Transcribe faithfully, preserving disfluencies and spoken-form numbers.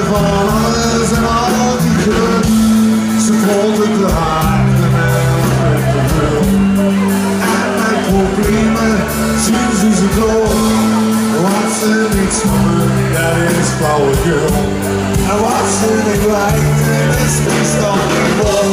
for others and all you could. Supported the heart, the man with the will. And my poor dreamer chooses a door. What's in each woman that is flower girl? And what's in it right in this beast on the wall?